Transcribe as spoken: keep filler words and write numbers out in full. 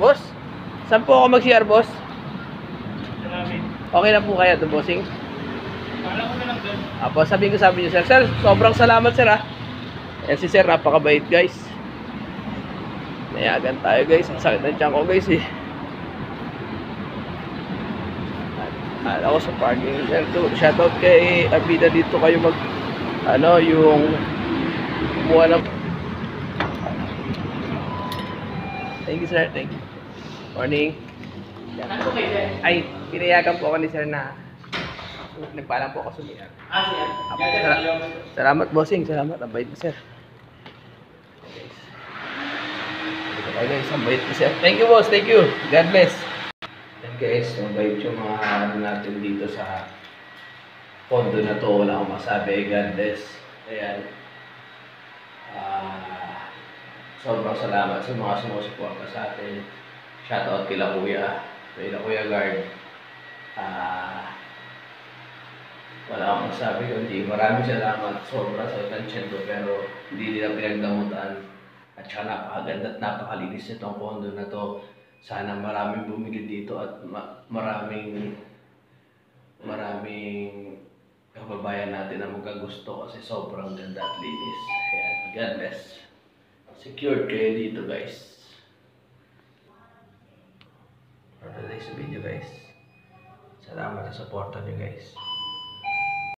Boss, saan po ako mag-C R, boss? Okay na po kaya ito, bossing? Kala ko na lang doon. Apo, sabihin ko sabi niyo, sir. Sir, sobrang salamat, sir, ha. Yan si sir, napakabait, guys. Nayagan tayo, guys. Ang sakit ng tiyan ko, guys, eh. Ala ko sa parking, sir. Shoutout kay Abida dito kayo mag, ano, yung kumuha ng... Thank you, sir. Thank you. Morning. Ano kayo, sir? Ay, pinayagan po ako ni sir na nagpaalam po ako sa C R. Ah, siya. Apo, Ganda sala- na yung... Salamat, bossing. Salamat. Ang bait mo, sir. Okay, guys. Ang bait mo, sir. Thank you, boss. Thank you. God bless. Yan, guys. Ang bait yung mga ano natin dito sa pondo na to. Wala akong masabi. God bless. Ayan. Ah, sobrang salamat sa mga sumusuporta sa atin. Shoutout kila Kuya. Kila Kuya Guard. Ah... Wala akong masabi kundi maraming salamat sobra sa tansyento pero hindi nila pinagdamutan at saka napakaganda at napakalinis nitong kondo na to. Sana maraming bumili dito at ma maraming maraming kababayan natin na magkagusto kasi sobrang ganda at linis. Kaya God bless. Secured kayo dito, guys. For today's video, guys. Salamat sa suporta niyo, guys.